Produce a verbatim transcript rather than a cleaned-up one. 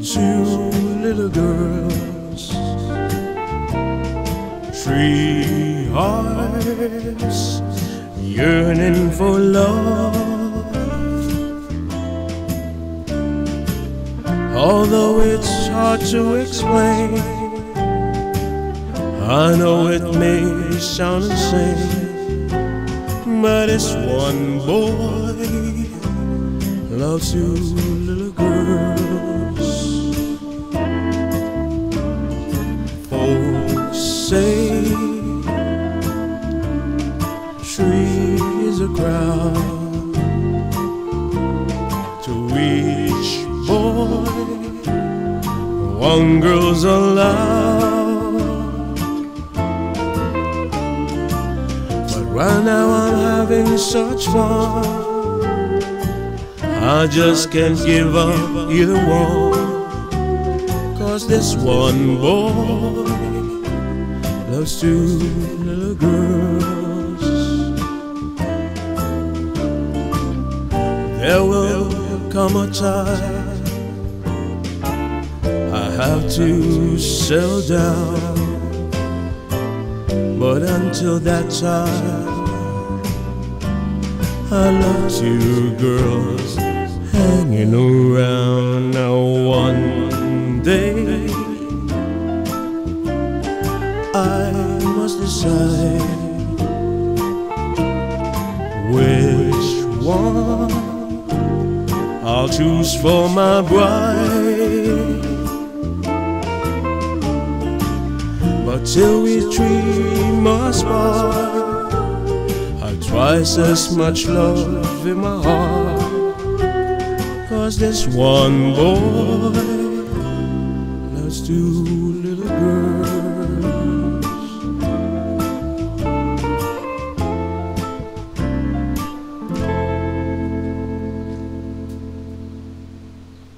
two little girls, three hearts yearning for love. Although it's hard to explain, I know it may sound insane, but it's one boy loves two little girls. Folks say tree is a crowd, to each boy one girl's allowed. But right now I'm having such fun, I just can't give up either one, 'cause this one boy loves two little girls. There will come a time I have to settle down, but until that time I love two girls hanging around. Now one day I must decide which one I'll choose for my bride. But till we dream us part, I've twice as much love in my heart, 'cause this one boy loves two little girls.